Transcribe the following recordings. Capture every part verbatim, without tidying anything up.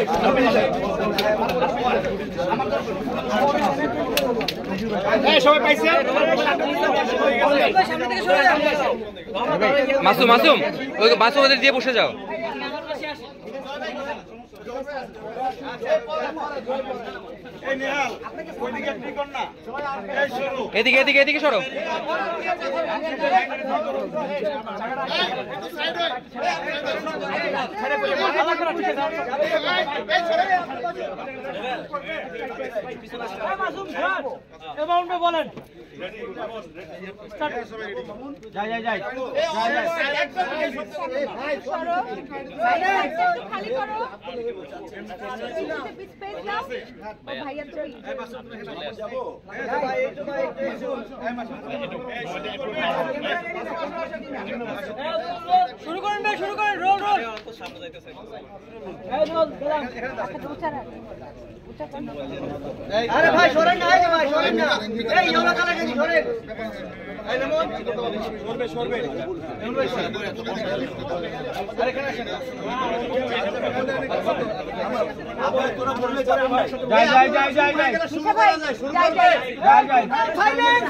মাসুম মাসুম ওই মাসুম ওদের দিয়ে বসে যাও। এদিকে এদিকে এদিকে সরো। বলেন যাই যাই যাই খালি করো স্পেস দাও ভাইয়া চল যাবো শুরু করেন ভাই শুরু করেন রোল রোল এই রোল দিলাম আরে ভাই সরেন না এই ভাই সরেন না এই ইওলা কালা গেছি সরেন এই নামো সরবে সরবে এমন ভাই আরে এখানে আসেন আবার তোরা বললে যাবে ভাই যাই যাই যাই যাই যাই নিশা ভাই যাই যাই যাই যাই সাইলেন্স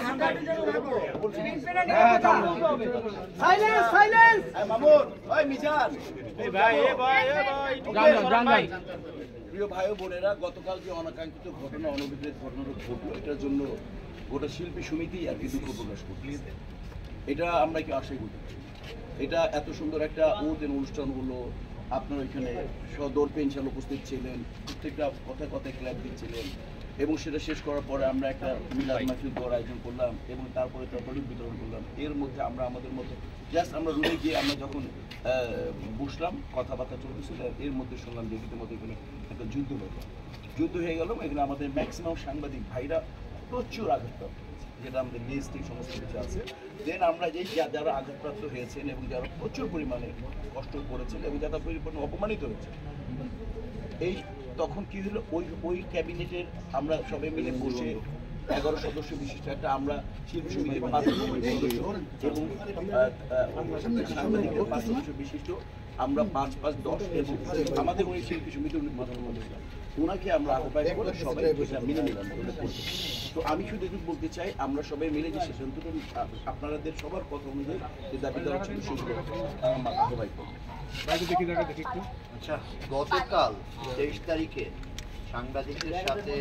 সাইলেন্স সাইলেন্স এই মামুন ওই মিজান এই ভাই এই ভাই এই ভাই জান জান ভাই প্রিয় ভাই ও বোনেরা, গতকাল যে অনাকাঙ্ক্ষিত ঘটনা অনভিপ্রেত ঘটনাটা ঘটলো, এটার জন্য গোটা শিল্পী সমিতি আর কি দুঃখ প্রকাশ করছে। এটা আমরা কি আশাই করি। এটা এত সুন্দর একটা ওদের অনুষ্ঠান হলো, আপনার ওইখানে সদর পেনশন উপস্থিত ছিলেন, প্রত্যেকটা কথায় কথায় ক্লাব দিচ্ছিলেন, এবং সেটা শেষ করার পরে আমরা একটা মিলাদ মাহফিল করার আয়োজন করলাম এবং তারপরে তার প্রদীপ বিতরণ করলাম। এর মধ্যে আমরা আমাদের মধ্যে জাস্ট আমরা রুমে গিয়ে আমরা যখন বসলাম কথাবার্তা চলতেছিল, এর মধ্যে শুনলাম যে মধ্যে এখানে একটা যুদ্ধ হয়ে গেল যুদ্ধ হয়ে গেল এখানে আমাদের ম্যাক্সিমাম সাংবাদিক ভাইরা প্রচুর আঘাতপ্রাপ্ত, যেটা আমাদের লিস্টিং সমস্ত কিছু আছে। দেন আমরা যে যারা আঘাতপ্রাপ্ত হয়েছেন এবং যারা প্রচুর পরিমাণে কষ্ট করেছেন এবং যারা পরিমাণে অপমানিত হয়েছে, এই তখন কি হলো, ওই ওই ক্যাবিনেটের আমরা সবাই মিলে বসে এগারো সদস্য বিশিষ্ট একটা আমরা শিল্পী সমিতির পাঁচ সদস্য এবং সাংবাদিকের পাঁচ সদস্য বিশিষ্ট আমরা পাঁচ পাঁচ দশ এবং আমাদের ওই শিল্পী সমিতির ওনাকে আমরা আহ্বান করে সবাই মিলে নিলাম। তো আমি শুধু একটু বলতে চাই, আমরা সবাই মিলে যে সিদ্ধান্তটা আপনাদের সবার কথা অনুযায়ী যে দাবি দেওয়া ছিল সেগুলো আমরা আহ্বান করবো। আচ্ছা, গতকাল তেইশ তারিখে সাংবাদিকদের সাথে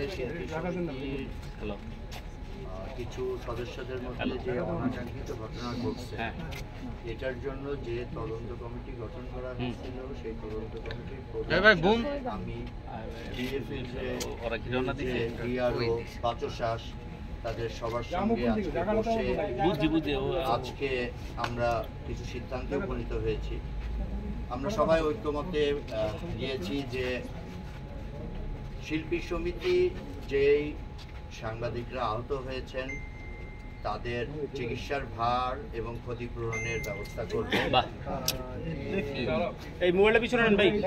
কিছু সদস্যদের মধ্যে যে অনাকাঙ্ক্ষিত ঘটনা ঘটছে, এটার জন্য যে তদন্ত কমিটি গঠন করা হয়েছিল, সেই তদন্ত কমিটির আমি বাচসাস তাদের সবার সঙ্গে আজকে বসে আজকে আমরা কিছু সিদ্ধান্তে উপনীত হয়েছি। আমরা সবাই ঐক্যমতে গিয়েছি যে শিল্পী সমিতি যেই সাংবাদিকরা আহত হয়েছেন তাদের চিকিৎসার ভার এবং ক্ষতিপূরণের ব্যবস্থা করবে। এই মোবাইলটা পিছনে নেন ভাই।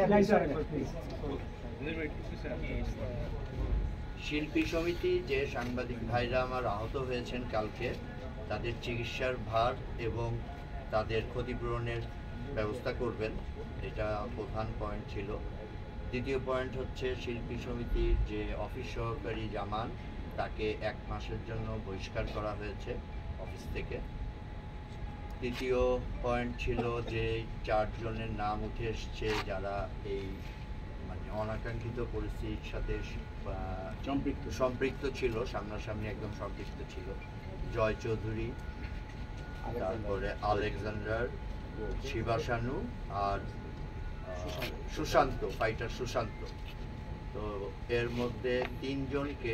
শিল্পী সমিতি যে সাংবাদিক ভাইরা আমার আহত হয়েছেন কালকে, তাদের চিকিৎসার ভার এবং তাদের ক্ষতিপূরণের ব্যবস্থা করবেন, এটা প্রধান পয়েন্ট ছিল। দ্বিতীয় পয়েন্ট হচ্ছে শিল্পী সমিতির যে অফিস সহকারী জামান, তাকে এক মাসের জন্য বহিষ্কার করা হয়েছে অফিস থেকে। তৃতীয় পয়েন্ট ছিল যে চারজনের নাম উঠে এসছে যারা এই মানে অনাকাঙ্ক্ষিত পরিস্থিতির সাথে সম্পৃক্ত সম্পৃক্ত ছিল, সামনাসামনি একদম সম্পৃক্ত ছিল। জয় চৌধুরী, তারপরে আলেকজান্ডার, শিবাশানু আর সুশান্ত, ফাইটার সুশান্ত। তো এর মধ্যে তিনজনকে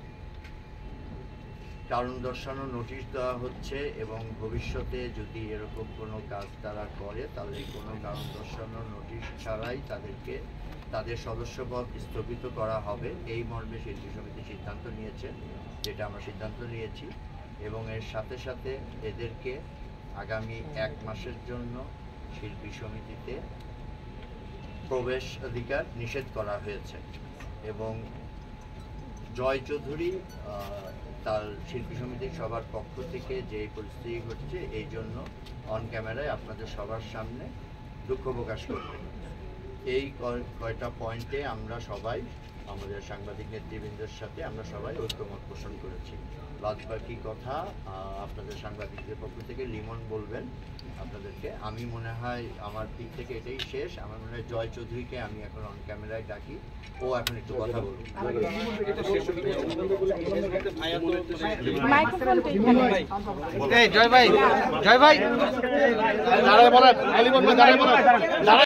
কারণ দর্শানো নোটিশ দেওয়া হচ্ছে এবং ভবিষ্যতে যদি এরকম কোনো কাজ তারা করে তাহলে কোনো কারণ দর্শানো নোটিশ ছাড়াই তাদেরকে তাদের সদস্যপদ স্থগিত করা হবে। এই মর্মে শিল্পী সমিতি সিদ্ধান্ত নিয়েছে, যেটা আমরা সিদ্ধান্ত নিয়েছি, এবং এর সাথে সাথে এদেরকে আগামী এক মাসের জন্য শিল্পী সমিতিতে প্রবেশ অধিকার নিষেধ করা হয়েছে। এবং জয় চৌধুরী তার শিল্পী সমিতির সবার পক্ষ থেকে যে পরিস্থিতি ঘটছে এই জন্য অন ক্যামেরায় আপনাদের সবার সামনে দুঃখ প্রকাশ করবেন। এই কয়- কয়টা পয়েন্টে আমরা সবাই আমাদের সাংবাদিক নেতৃবৃন্দের সাথে আমরা সবাই ঐক্যমত পোষণ করেছি। বাদ বাকি কথা আহ, আপনাদের সাংবাদিকদের পক্ষ থেকে লিমন বলবেন আপনাদেরকে। আমি মনে হয় আমার দিক থেকে এটাই শেষ। আমার মনে হয় জয় চৌধুরীকে আমি এখন অন ক্যামেরায় ডাকি, ও এখন একটু কথা বলুন। মাইক্রোফোন তো এখানে। এই জয় ভাই, জয় ভাই